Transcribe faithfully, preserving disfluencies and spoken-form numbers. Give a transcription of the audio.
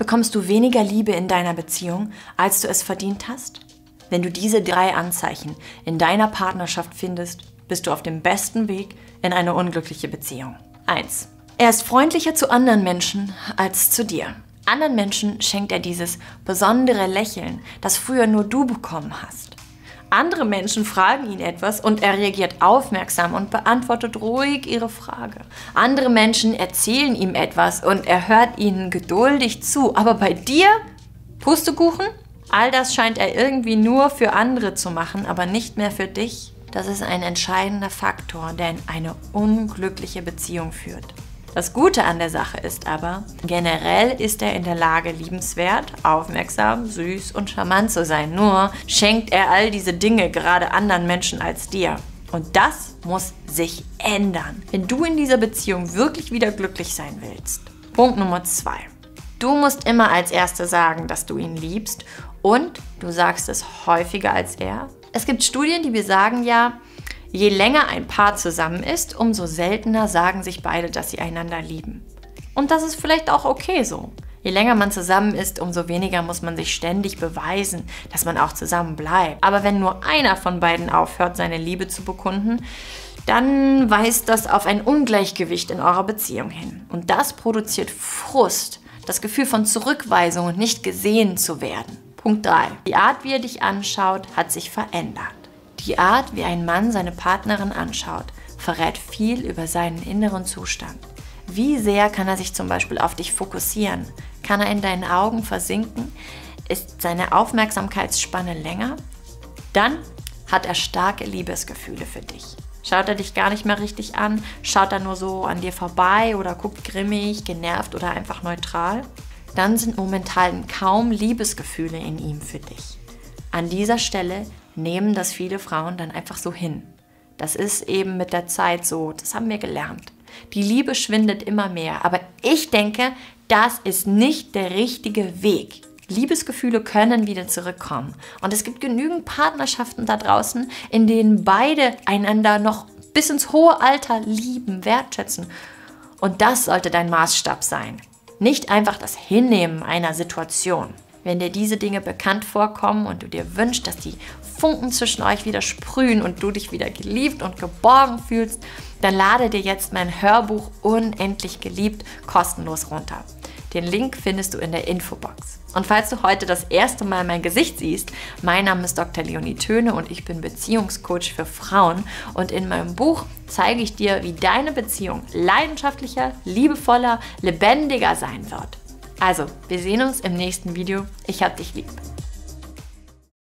Bekommst du weniger Liebe in deiner Beziehung, als du es verdient hast? Wenn du diese drei Anzeichen in deiner Partnerschaft findest, bist du auf dem besten Weg in eine unglückliche Beziehung. eins. Er ist freundlicher zu anderen Menschen als zu dir. Anderen Menschen schenkt er dieses besondere Lächeln, das früher nur du bekommen hast. Andere Menschen fragen ihn etwas und er reagiert aufmerksam und beantwortet ruhig ihre Frage. Andere Menschen erzählen ihm etwas und er hört ihnen geduldig zu. Aber bei dir? Pustekuchen? All das scheint er irgendwie nur für andere zu machen, aber nicht mehr für dich. Das ist ein entscheidender Faktor, der in eine unglückliche Beziehung führt. Das Gute an der Sache ist aber, generell ist er in der Lage, liebenswert, aufmerksam, süß und charmant zu sein. Nur schenkt er all diese Dinge gerade anderen Menschen als dir. Und das muss sich ändern, wenn du in dieser Beziehung wirklich wieder glücklich sein willst. Punkt Nummer zwei. Du musst immer als Erste sagen, dass du ihn liebst und du sagst es häufiger als er. Es gibt Studien, die besagen ja, je länger ein Paar zusammen ist, umso seltener sagen sich beide, dass sie einander lieben. Und das ist vielleicht auch okay so. Je länger man zusammen ist, umso weniger muss man sich ständig beweisen, dass man auch zusammen bleibt. Aber wenn nur einer von beiden aufhört, seine Liebe zu bekunden, dann weist das auf ein Ungleichgewicht in eurer Beziehung hin. Und das produziert Frust, das Gefühl von Zurückweisung und nicht gesehen zu werden. Punkt drei. Die Art, wie er dich anschaut, hat sich verändert. Die Art, wie ein Mann seine Partnerin anschaut, verrät viel über seinen inneren Zustand. Wie sehr kann er sich zum Beispiel auf dich fokussieren? Kann er in deinen Augen versinken? Ist seine Aufmerksamkeitsspanne länger? Dann hat er starke Liebesgefühle für dich. Schaut er dich gar nicht mehr richtig an? Schaut er nur so an dir vorbei oder guckt grimmig, genervt oder einfach neutral? Dann sind momentan kaum Liebesgefühle in ihm für dich. An dieser Stelle nehmen das viele Frauen dann einfach so hin. Das ist eben mit der Zeit so, das haben wir gelernt. Die Liebe schwindet immer mehr, aber ich denke, das ist nicht der richtige Weg. Liebesgefühle können wieder zurückkommen. Und es gibt genügend Partnerschaften da draußen, in denen beide einander noch bis ins hohe Alter lieben, wertschätzen. Und das sollte dein Maßstab sein. Nicht einfach das Hinnehmen einer Situation. Wenn dir diese Dinge bekannt vorkommen und du dir wünschst, dass die Funken zwischen euch wieder sprühen und du dich wieder geliebt und geborgen fühlst, dann lade dir jetzt mein Hörbuch Unendlich geliebt kostenlos runter. Den Link findest du in der Infobox. Und falls du heute das erste Mal mein Gesicht siehst, mein Name ist Doktor Leonie Töne und ich bin Beziehungscoach für Frauen. Und in meinem Buch zeige ich dir, wie deine Beziehung leidenschaftlicher, liebevoller, lebendiger sein wird. Also, wir sehen uns im nächsten Video. Ich hab dich lieb.